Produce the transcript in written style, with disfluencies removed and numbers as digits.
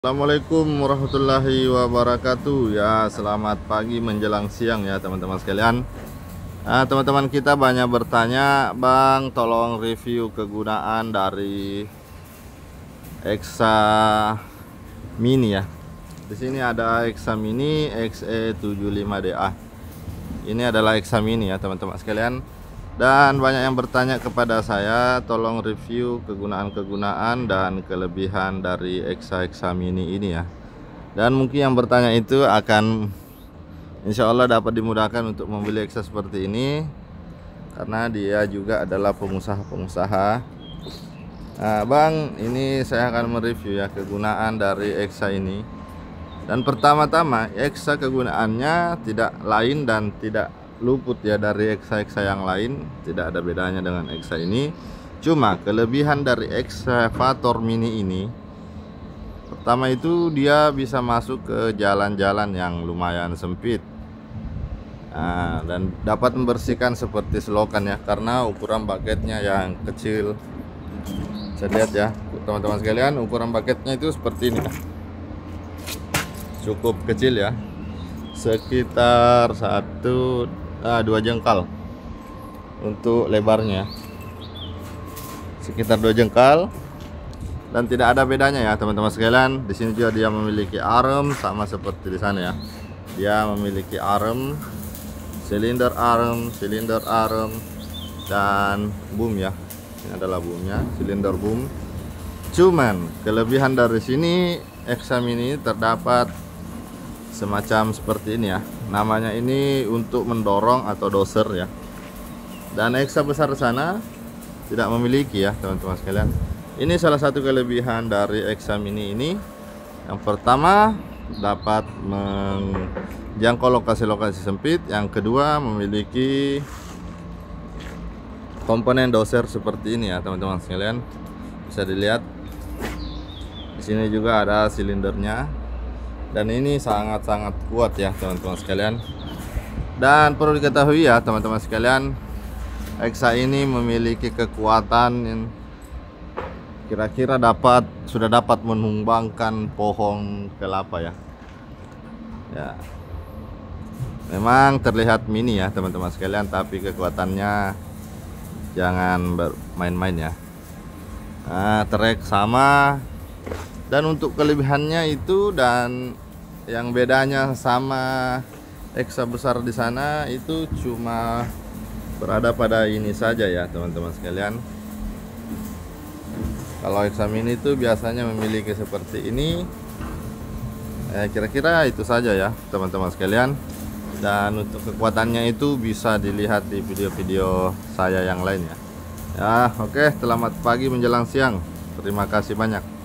Assalamualaikum warahmatullahi wabarakatuh. Ya, selamat pagi menjelang siang ya teman-teman sekalian. Teman-teman kita banyak bertanya, Bang, tolong review kegunaan dari Exa Mini ya. Di sini ada Exa Mini XE75DA. Ini adalah Exa Mini ya teman-teman sekalian. Dan banyak yang bertanya kepada saya, tolong review kegunaan-kegunaan dan kelebihan dari Exa Mini ini ya. Dan mungkin yang bertanya itu akan insya Allah dapat dimudahkan untuk membeli Exa seperti ini, karena dia juga adalah pengusaha-pengusaha. Bang, ini saya akan mereview ya kegunaan dari Exa ini. Dan pertama-tama, Exa kegunaannya tidak lain dan tidak luput ya dari Exa yang lain, tidak ada bedanya dengan Exa ini. Cuma kelebihan dari Excavator Mini ini, pertama itu dia bisa masuk ke jalan-jalan yang lumayan sempit, dan dapat membersihkan seperti selokan ya, karena ukuran baketnya yang kecil. Saya lihat ya teman-teman sekalian, ukuran baketnya itu seperti ini, cukup kecil ya, sekitar 2 jengkal untuk lebarnya, sekitar 2 jengkal, dan tidak ada bedanya ya teman-teman sekalian. Di sini juga dia memiliki arm sama seperti di sana ya. Dia memiliki arm, silinder arm dan boom ya. Ini adalah boomnya, silinder boom. Cuman kelebihan dari sini Exa Mini terdapat semacam seperti ini ya, namanya ini untuk mendorong atau doser ya. Dan Exa besar sana tidak memiliki ya teman-teman sekalian. Ini salah satu kelebihan dari Exa Mini ini. Yang pertama, dapat menjangkau lokasi-lokasi sempit. Yang kedua, memiliki komponen doser seperti ini ya teman-teman sekalian. Bisa dilihat di sini juga ada silindernya. Dan ini sangat-sangat kuat ya teman-teman sekalian. Dan perlu diketahui ya teman-teman sekalian, Exa ini memiliki kekuatan yang kira-kira sudah dapat menumbangkan pohon kelapa ya. Ya, memang terlihat mini ya teman-teman sekalian, tapi kekuatannya jangan bermain-main ya. Trek sama. Dan untuk kelebihannya itu, dan yang bedanya sama Exa besar di sana itu cuma berada pada ini saja ya teman-teman sekalian. Kalau Exa Mini itu biasanya memiliki seperti ini. Kira-kira itu saja ya teman-teman sekalian. Dan untuk kekuatannya itu bisa dilihat di video-video saya yang lain ya. Ya, oke, selamat pagi menjelang siang. Terima kasih banyak.